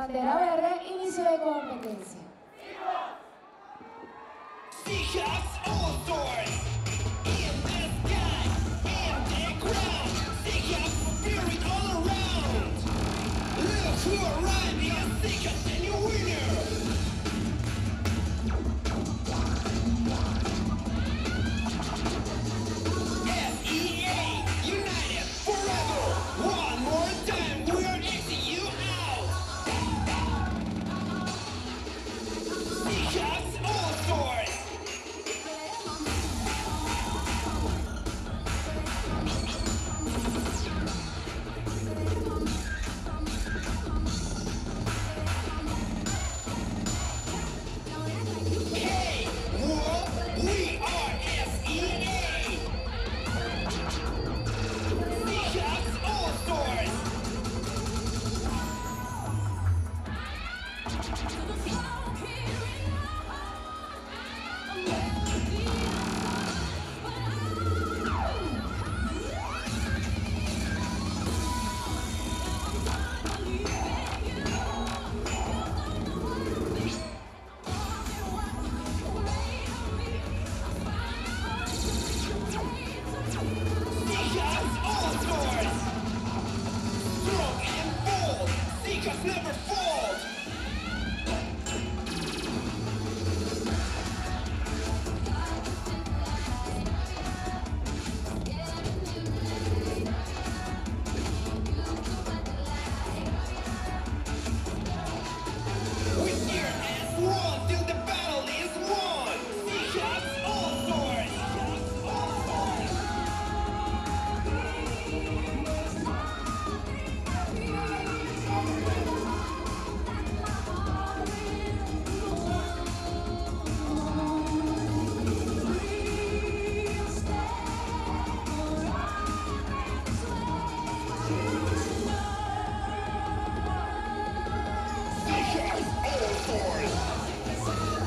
Bandera verde, inicio de competencia. Seahawks all stars in the sky and the ground. Seahawks fury all around. Look to our right, we are Seahawks and your winner. SEA united forever. One more time, we are Xing you out. Seahawks all stars. Hey, whoa, we are SEA. Seahawks all stars. Seahawks all stars. Strong and bold. Seahawks never fold. We steer as one till the battle is won. Seahawks all stars. Seahawks all stars.